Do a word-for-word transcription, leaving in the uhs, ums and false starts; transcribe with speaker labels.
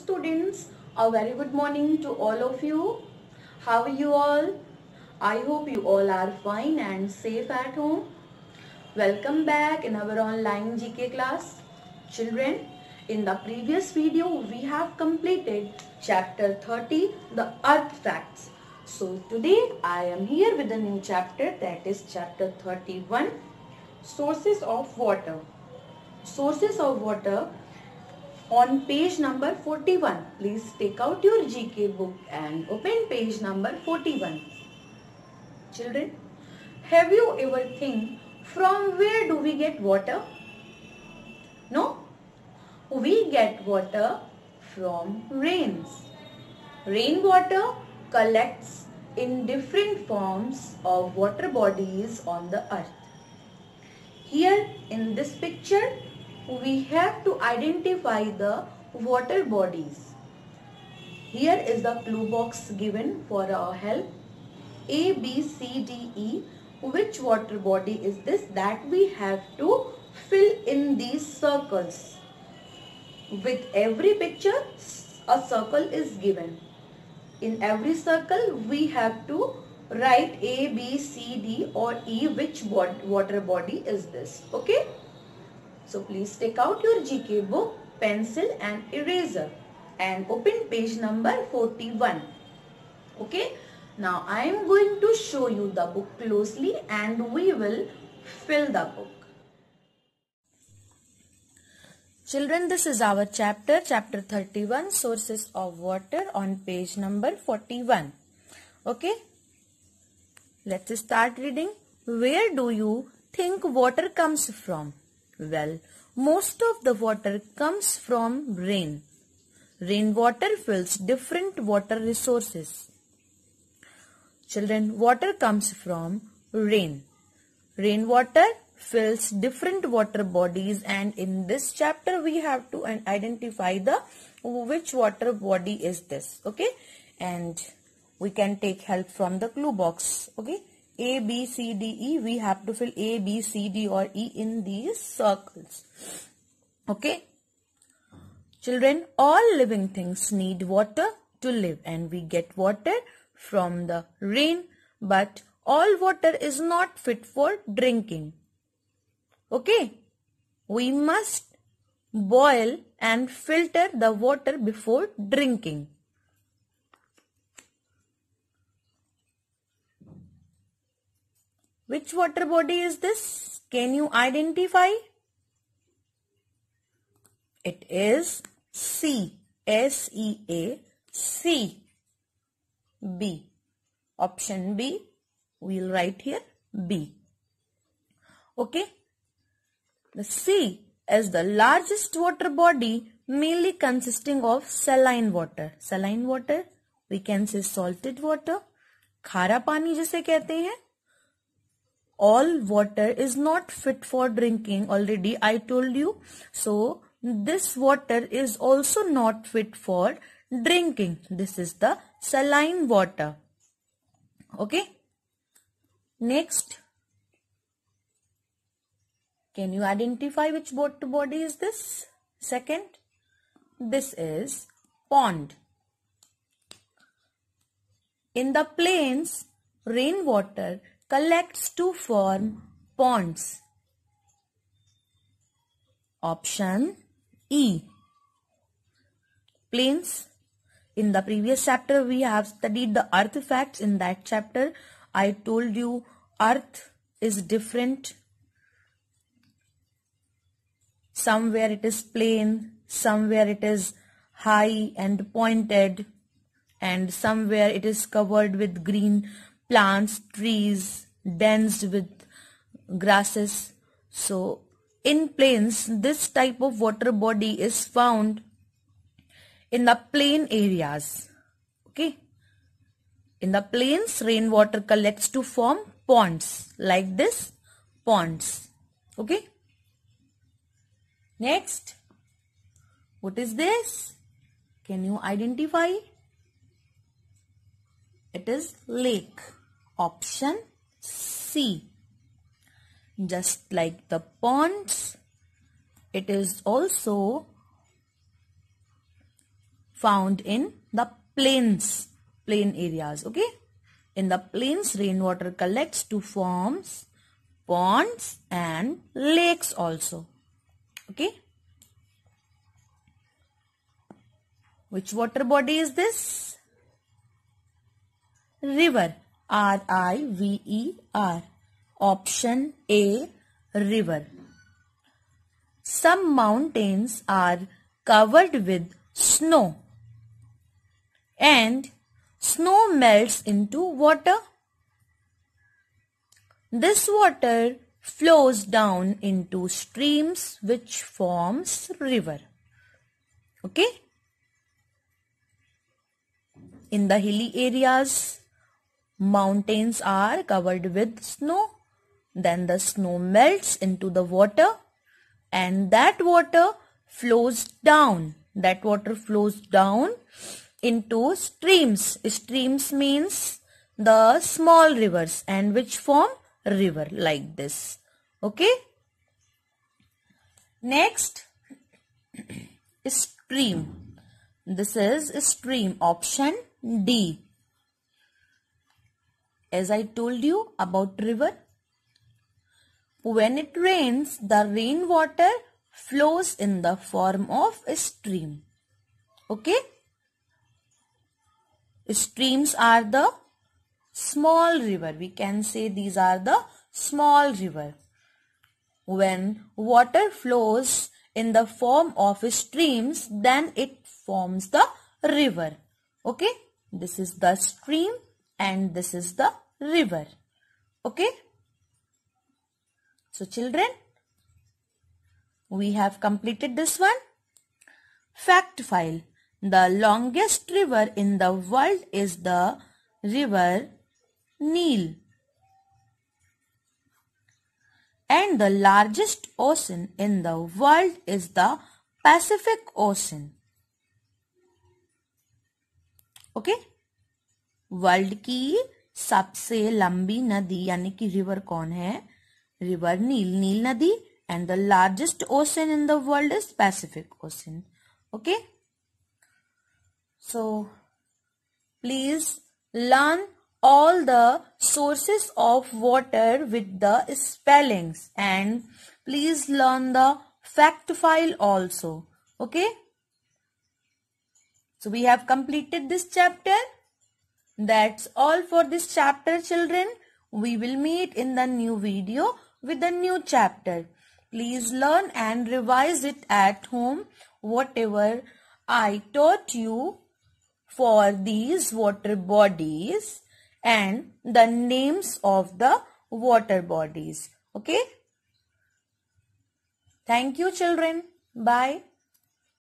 Speaker 1: students, a very good morning to all of you. How are you all? I hope you all are fine and safe at home. Welcome back in our online G K class. Children, in the previous video we have completed chapter thirty, the earth facts. So today I am here with a new chapter, that is chapter thirty-one, sources of water. Sources of water on page number forty-one. Please take out your G K book and open page number forty-one. Children, have you ever think from where do we get water? No? We get water from rains. Rainwater collects in different forms of water bodies on the earth. Here in this picture, we have to identify the water bodies. Here is the clue box given for our help. A, B, C, D, E. Which water body is this? That we have to fill in these circles. With every picture, a circle is given. In every circle, we have to write A, B, C, D or E. Which water body is this? Okay? So please take out your G K book, pencil and eraser and open page number forty-one. Okay. Now I am going to show you the book closely and we will fill the book. Children, this is our chapter, chapter thirty-one, sources of water, on page number forty-one. Okay. Let's start reading. Where do you think water comes from? Well, most of the water comes from rain. Rainwater fills different water resources. Children, water comes from rain. Rainwater fills different water bodies, and in this chapter we have to identify the which water body is this. Okay, and we can take help from the clue box. Okay. A, B, C, D, E. We have to fill A, B, C, D or E in these circles. Okay. Children, all living things need water to live, and we get water from the rain, but all water is not fit for drinking. Okay. We must boil and filter the water before drinking. Which water body is this? Can you identify? It is C. S E A. C. B. Option B. We'll write here B. Okay. The sea is the largest water body, mainly consisting of saline water. Saline water, we can say salted water. खारा पानी जिसे कहते हैं. All water is not fit for drinking. Already I told you. So this water is also not fit for drinking. This is the saline water. Okay. Next. Can you identify which water body is this? Second. This is pond. In the plains, rainwater collects to form ponds. Option E. Plains. In the previous chapter we have studied the earth facts. In that chapter I told you earth is different. Somewhere it is plain, somewhere it is high and pointed, and somewhere it is covered with green plants, trees, dense with grasses. So in plains, this type of water body is found in the plain areas. Okay. In the plains, rainwater collects to form ponds, like this, ponds. Okay. Next, what is this? Can you identify? It is lake. Option C. Just like the ponds, it is also found in the plains, plain areas. Okay. In the plains, rainwater collects to form ponds and lakes also. Okay. Which water body is this? River. R I V E R. Option A, river. Some mountains are covered with snow and snow melts into water. This water flows down into streams which forms river. Okay. In the hilly areas, mountains are covered with snow. Then the snow melts into the water and that water flows down. That water flows down into streams. Streams means the small rivers and which form river like this. Okay. Next, stream. This is stream, option D. As I told you about river, when it rains, the rainwater flows in the form of a stream. Okay. Streams are the small river. We can say these are the small river. When water flows in the form of streams, then it forms the river. Okay. This is the stream and this is the river. Okay. So children, we have completed this one. Fact file. The longest river in the world is the river Nile. And the largest ocean in the world is the Pacific Ocean. Okay. World की सबसे लंबी नदी यानी कि river कौन है? River Nile, नील नदी. And the largest ocean in the world is Pacific ocean. Okay. So please learn all the sources of water with the spellings and please learn the fact file also. Okay. So we have completed this chapter. That's all for this chapter, children. We will meet in the new video with the new chapter. Please learn and revise it at home whatever I taught you for these water bodies and the names of the water bodies. Okay. Thank you, children. Bye.